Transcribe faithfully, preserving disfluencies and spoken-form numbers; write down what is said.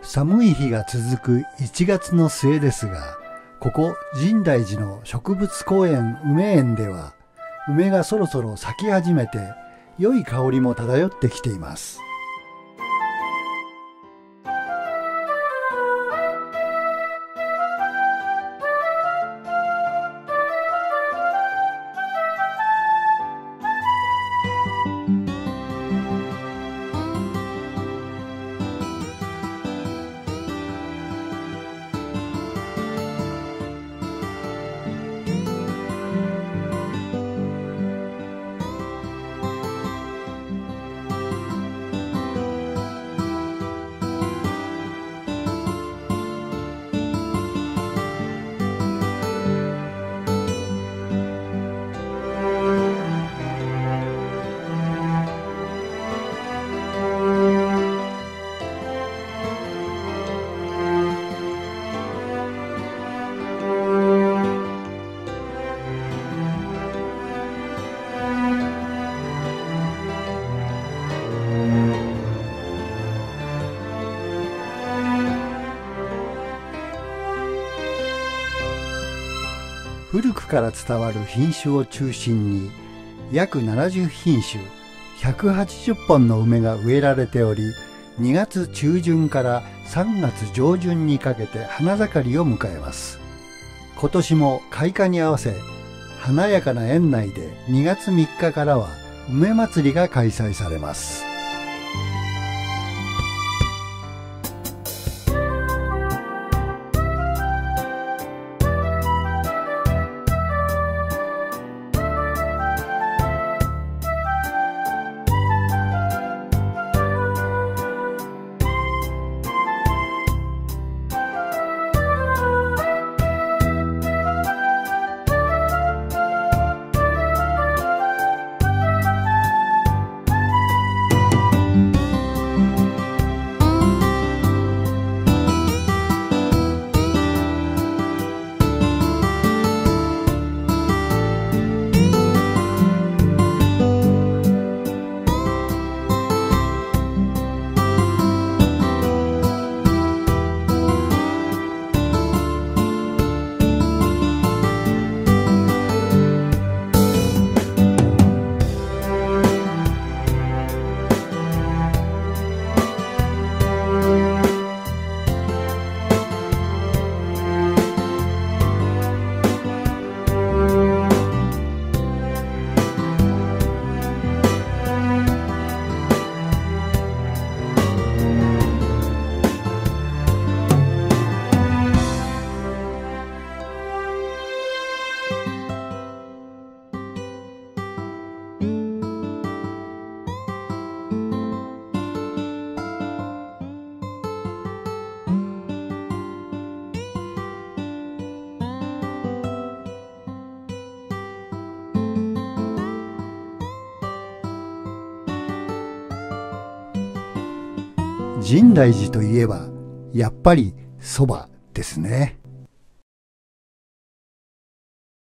寒い日が続くいちがつの末ですが、ここ深大寺の植物公園梅園では、梅がそろそろ咲き始めて、良い香りも漂ってきています。古くから伝わる品種を中心に約ななじゅうひんしゅひゃくはちじゅっぽんの梅が植えられており、にがつちゅうじゅんからさんがつじょうじゅんにかけて花盛りを迎えます。今年も開花に合わせ華やかな園内でにがつみっかからは梅祭りが開催されます。深大寺といえばやっぱり蕎麦ですね。